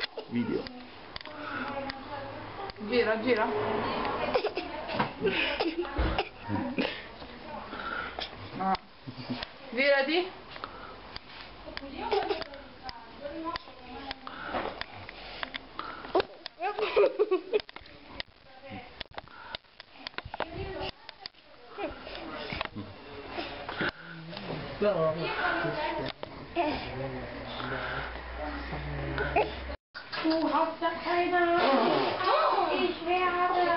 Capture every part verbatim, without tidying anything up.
Video. Gira, gira. Virati. Du hast da keine. Ich werde.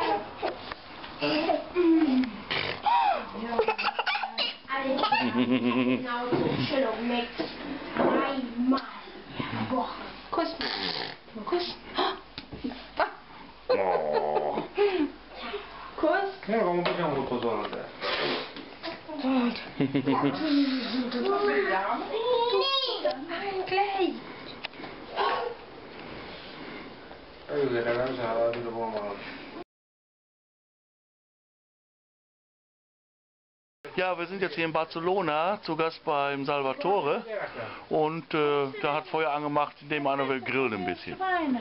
Genau zur Chillung mit dreimal pro Woche. Kuss. Kuss. Oh. Kuss. Che come facciamo tutto solo adesso? Gleich. Io che ragazza la vedo come Ja, wir sind jetzt hier in Barcelona, zu Gast beim Salvatore. Und äh, da hat Feuer angemacht, indem einer will grillen ein bisschen.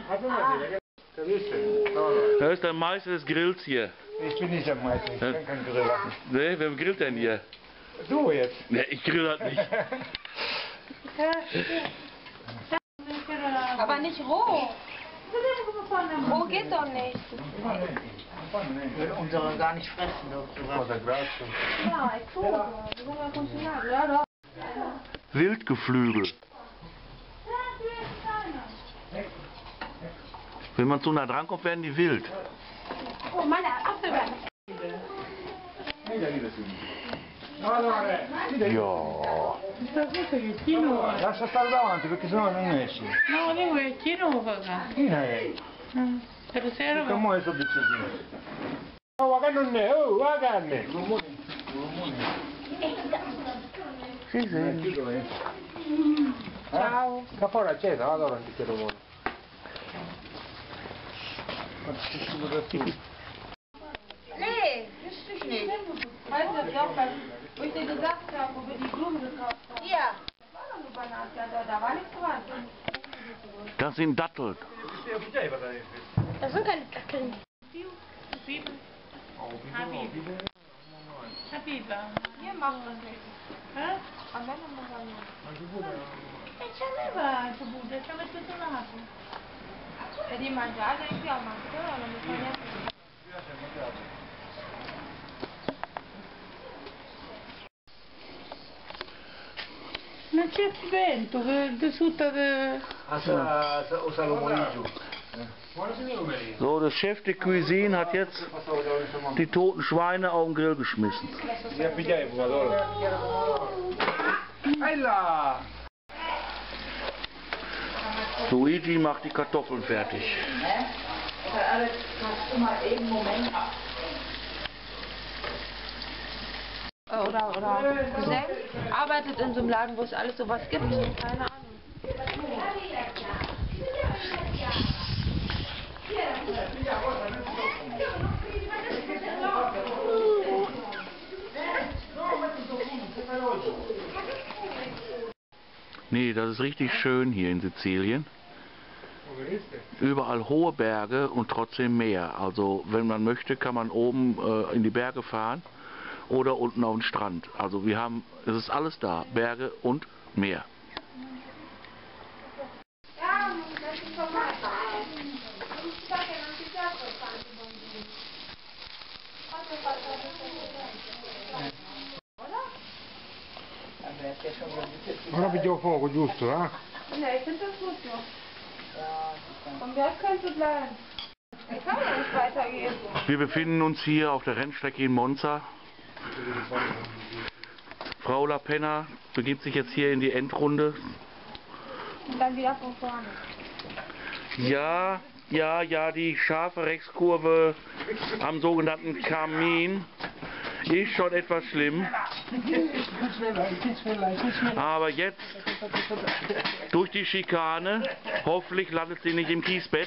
Da ist der Meister des Grills hier. Ich bin nicht der Meister, ich bin kein Griller. Ne, wer grillt denn hier? Du jetzt. Ne, ich grill halt nicht. Aber nicht roh. Roh geht doch nicht. Unsere gar nicht fressen dürfen. Cosa grazie. Ja, è crudo. Bisogna cucinarlo. Ja, no. Wildgeflügel. Wenn man zu nah dran kommt, werden die wild. Oh, meine Apfelbeeren. Ja. Lascia stare davanti perché sennò non esci. No, ne vuoi chi non va? Chi è? Per sera va. Come è sto biccino? Oh, ma che non è? Oh, ma che non è? Sì, sì. Ciao. Che fuori accesa, vado avanti che lo vuole. Nee, wüsste ich nicht. Weißt du, doch, weil, wo ich dir gesagt habe, wo wir die Blumen gekauft haben. Ja. Das war doch eine Banane, da, da war nichts dran. Das sind Datteln. Das sind keine Datteln. Habiba. Habiba. Habiba. Hier macht das nichts. Hä? A me non mi va niente. E c'aveva il sabuto, ci aveva tutto nato. E di mangiare, io a mangiare non mi fa niente. Non c'è vento, che sotto che... O salomone giù. So, der Chef de Cuisine hat jetzt die toten Schweine auf den Grill geschmissen. Ja, pigliai, fumatore. Eila! Luigi macht die Kartoffeln fertig. Oder, oder Cousin arbeitet in so einem Laden, wo es alles sowas gibt. Keine Ahnung. Nee, das ist richtig schön hier in Sizilien. Überall hohe Berge und trotzdem Meer. Also wenn man möchte, kann man oben äh, in die Berge fahren oder unten auf den Strand. Also wir haben, es ist alles da, Berge und Meer. Ora piglio fuoco, giusto, eh? Nee, ich finde das gut so. Von mir aus kannst du bleiben. Ich kann ja nicht weitergehen. Wir befinden uns hier auf der Rennstrecke in Monza. Frau La Penna begibt sich jetzt hier in die Endrunde. Und dann wieder von vorne. Ja, ja, ja, die scharfe Rechtskurve am sogenannten Kamin ist schon etwas schlimm. Aber jetzt durch die Schikane, hoffentlich landet sie nicht im Kiesbett.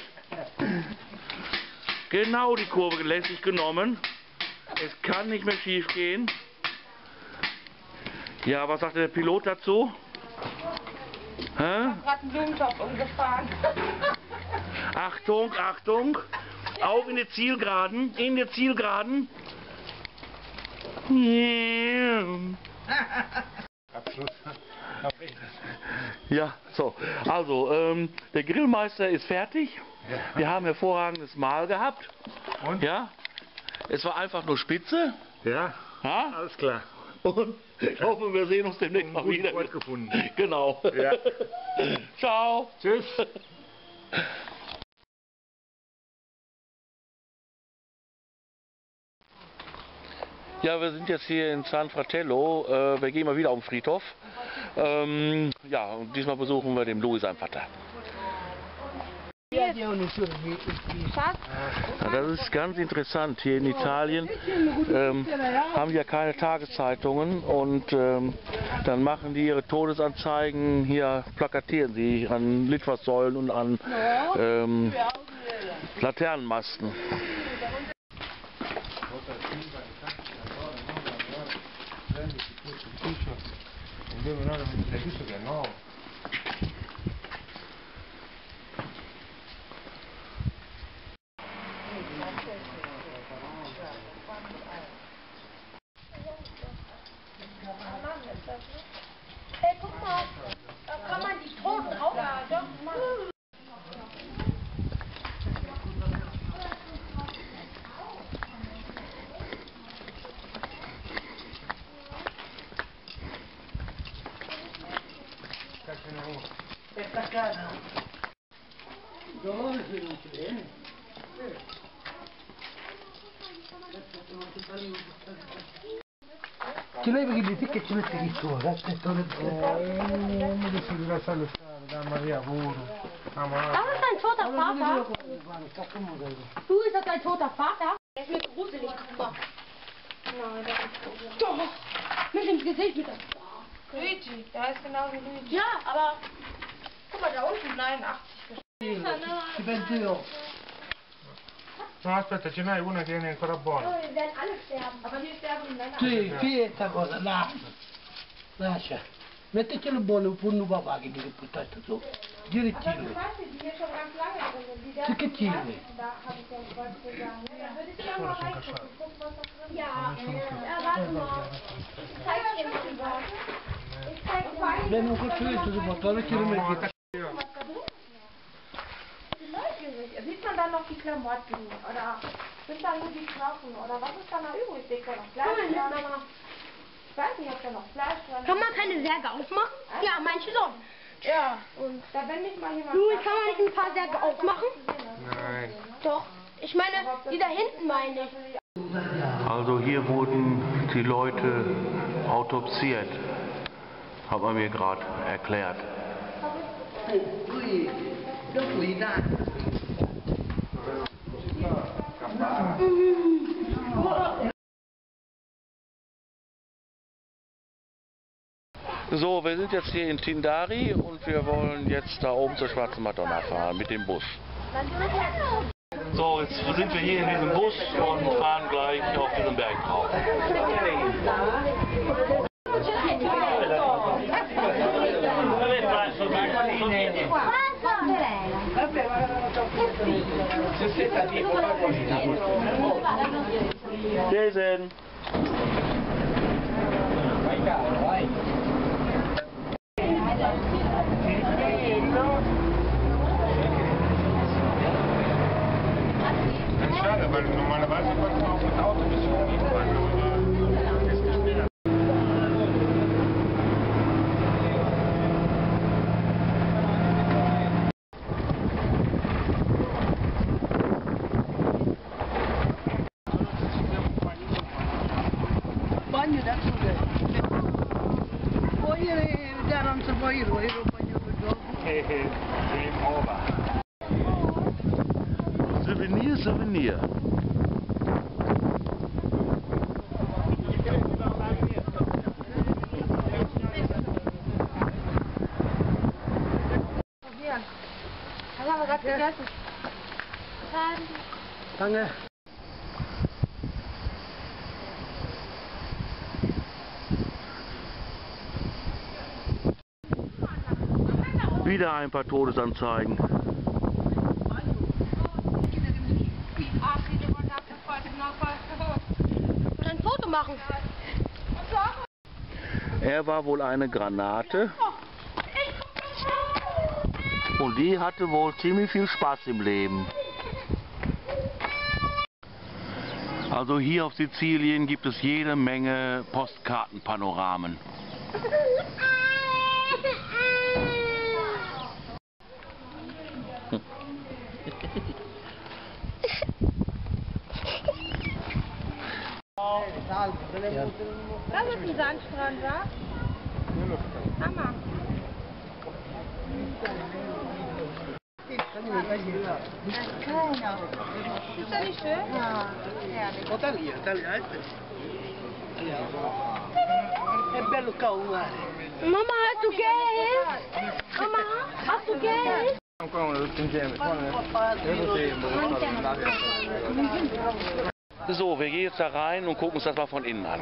Genau die Kurve lässig genommen. Es kann nicht mehr schief gehen. Ja, was sagt der Pilot dazu? Hä? Ich hab grad einen Blumentopf umgefahren. Achtung, Achtung. Auf in die Zielgeraden. In die Zielgeraden. Abschluss. Ja, so. Also, ähm, der Grillmeister ist fertig. Wir haben hervorragendes Mahl gehabt. Und? Ja. Es war einfach nur spitze. Ja, Ja? alles klar. Und ich hoffe, wir sehen uns demnächst mal Guten wieder. Freund gefunden. Genau. Ja. Ciao. Tschüss. Ja, wir sind jetzt hier in San Fratello. Äh, wir gehen mal wieder auf den Friedhof. Ähm, ja, und diesmal besuchen wir den Louis, seinen Vater. Ja, das ist ganz interessant. Hier in Italien ähm, haben die ja keine Tageszeitungen und ähm, dann machen die ihre Todesanzeigen, hier plakatieren sie an Litfaßsäulen und an ähm, Laternenmasten. Ey, guck mal, da kann man die Toten auch. Ja, doch, Mann. Ce l'hai perché dici che ci metti di sopra, aspetta un Non mi dici di lasciarlo stare, da Maria pure. Das ist dein toter Vater. Du, ist das dein toter Vater? Der ist mir gruselig. Guck mal. Nein, der ist gruselig. Doch. Mit dem Gesicht, mit der Luigi, der ist genau wie Luigi. Ja, aber... Guck mal, da unten neunundachtzig. Ci penso io. No, aspetta, ce n'hai una che è ancora buona. Wir werden alle sterben. Aber hier sterben die Männer. Sì, fietta cosa, lascia. Lascia. Mettetelo buono pure un papà che dice buttato su. Direttino. Du weißt, die hier schon ganz lange drin sind. Die Sì che ci Da habe ich ja was zu sagen. Da würde ich gerne mal reingucken. Guck, was da drin ist. Ja, ja, warte mal. Ich zeig dir mal was. Ich zeig dir mal. Beh, non costruito, si può togliere che lo metti. Sieht man dann noch die Klamotten? Oder sind da nur die Knochen? Oder was ist da noch übrig? Liegt da noch Fleisch dran? Ich weiß nicht, ob da noch Fleisch dran ist. Kann man keine Särge aufmachen? Ja, manche schon. Ja, und da wenn mich mal jemand... Louis, kann man nicht ein paar Särge aufmachen? Nein. Doch. Ich meine, die da hinten meine ich. Also hier wurden die Leute autopsiert, hat man mir gerade erklärt. So, wir sind jetzt hier in Tindari und wir wollen jetzt da oben zur Schwarzen Madonna fahren mit dem Bus. So, jetzt sind wir hier in diesem Bus und fahren gleich auf diesen Berg drauf. Jason! Schade, weil normalerweise konnte man auch mit Auto bis hier fahren, aber ist nicht mehr. Bagno da sole. Poi da non so poi ero ero bagno per gioco. Eh, eh, game over. Souvenir, Souvenir. Probieren. Das haben wir gerade gegessen. Danke. Wieder ein paar Todesanzeigen. Foto machen. Er war wohl eine Granate und die hatte wohl ziemlich viel Spaß im Leben. Also hier auf Sizilien gibt es jede Menge Postkartenpanoramen. Das ist ein Sandstrand, wa? Hammer. Ist das nicht schön? Ja. Herrlich. È bello calmare. Mama, hast du Geld? Mama, hast du Geld? So, wir gehen jetzt da rein und gucken uns das mal von innen an.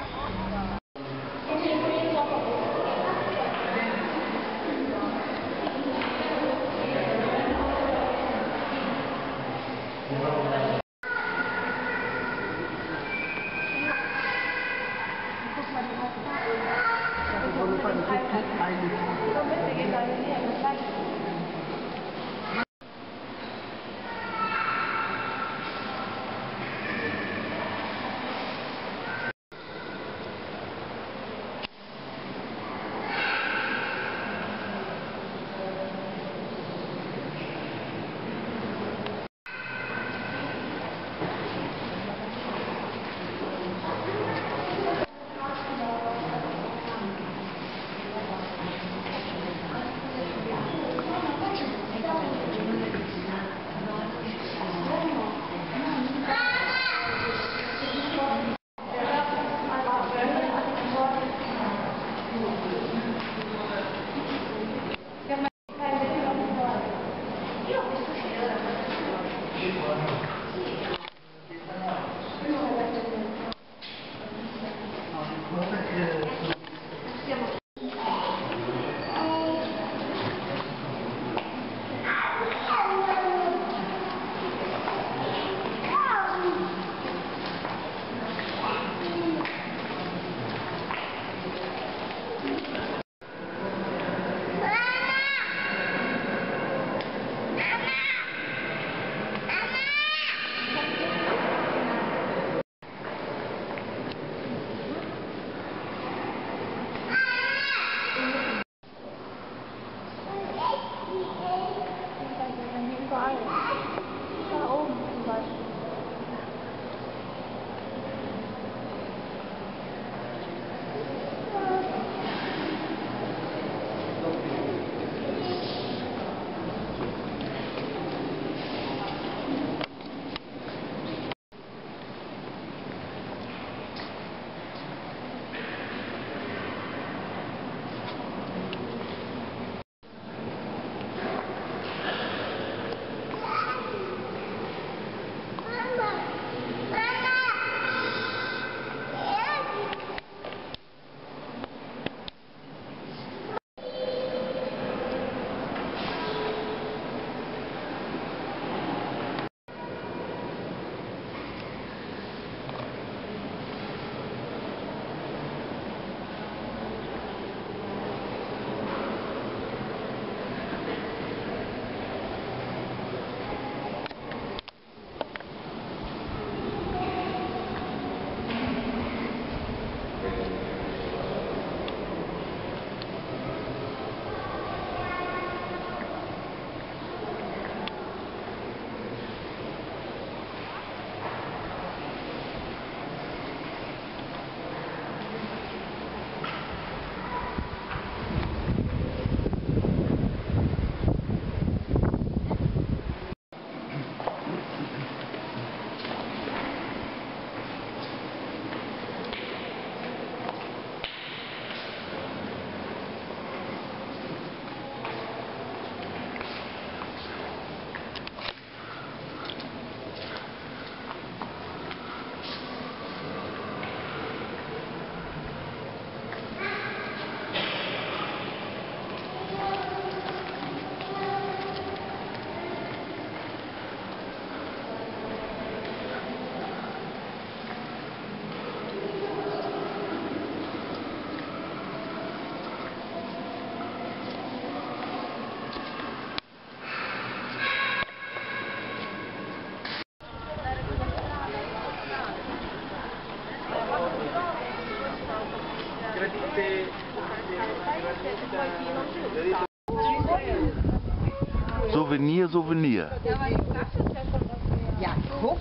Souvenir, Souvenir. Ja, guck.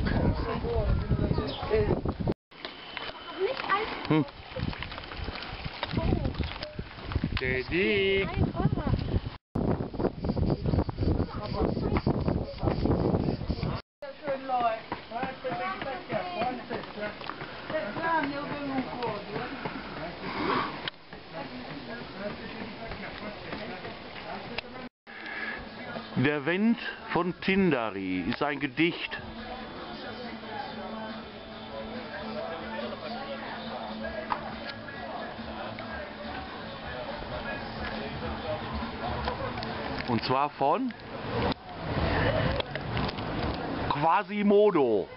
Hm. Teddy. Der Wind von Tindari ist ein Gedicht. Und zwar von Quasimodo.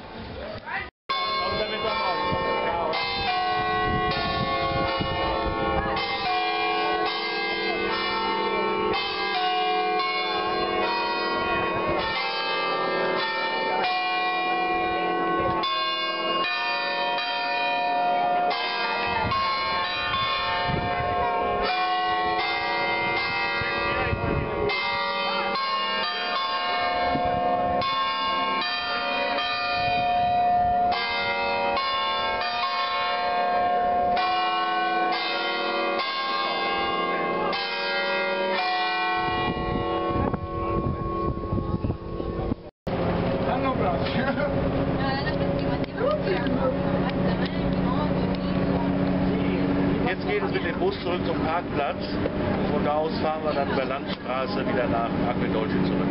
Jetzt geht es mit dem Bus zurück zum Parkplatz. Von da aus fahren wir dann über Landstraße wieder nach Agvedolce zurück.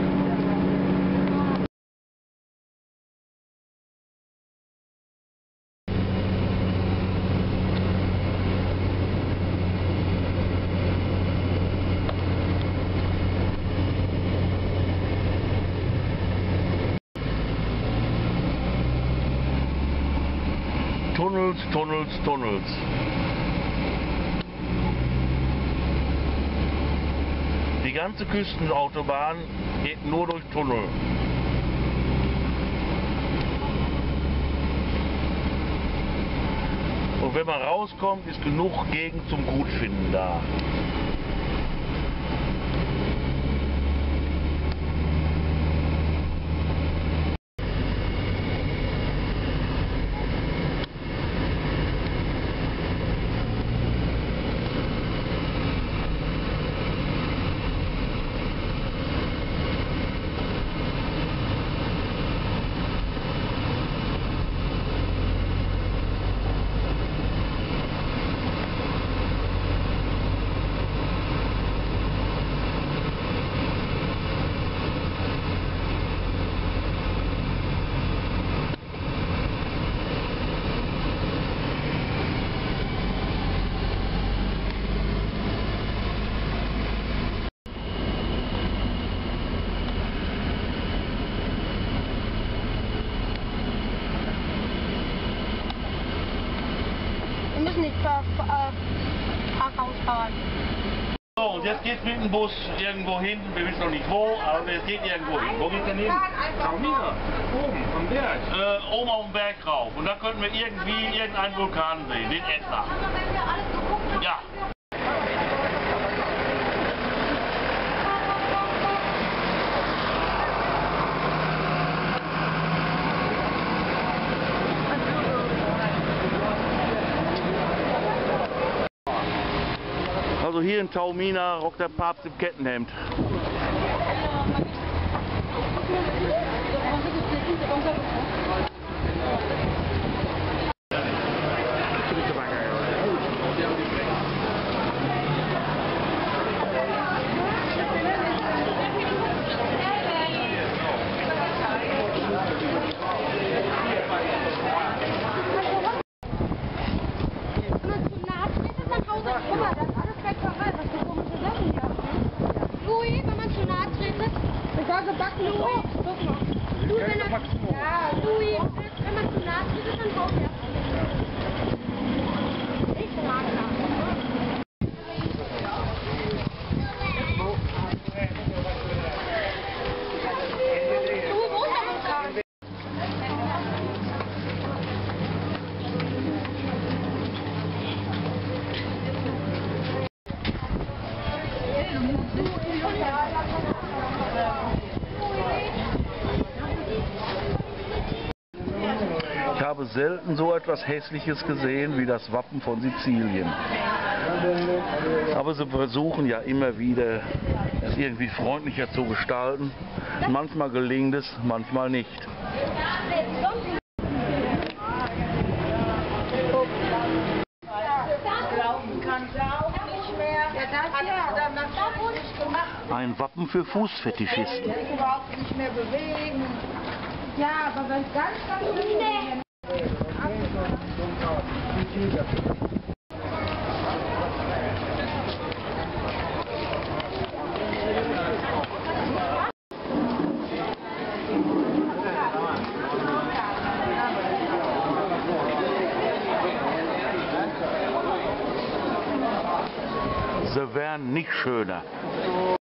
Tunnels, Tunnels, Tunnels. Die ganze Küstenautobahn geht nur durch Tunnel. Und wenn man rauskommt, ist genug Gegend zum Gutfinden da. Wir müssen nicht per äh, Parkhaus fahren. So, und jetzt geht's mit dem Bus irgendwo hin. Wir wissen noch nicht wo, aber es geht irgendwo hin. Wo geht's denn hin? Taumina, oben am Berg. Äh, oben auf den Berg rauf. Und da könnten wir irgendwie irgendeinen Vulkan sehen, den Ätna. Ja. Also hier in Taormina rockt der Papst im Kettenhemd. Louis, wenn man zu nahe tretet, sogar gebacken. Louis, guck mal. Louis, wenn, er, ja, Louis, wenn man zu nahe tretet, dann haut er. Ich mag das. Ich habe selten so etwas Hässliches gesehen wie das Wappen von Sizilien. Aber sie versuchen ja immer wieder, es irgendwie freundlicher zu gestalten. Manchmal gelingt es, manchmal nicht. Ein Wappen für Fußfetischisten. Überhaupt nicht mehr bewegen. Ja, aber wenn es ganz, ganz schlimm ist. Sie wären nicht schöner.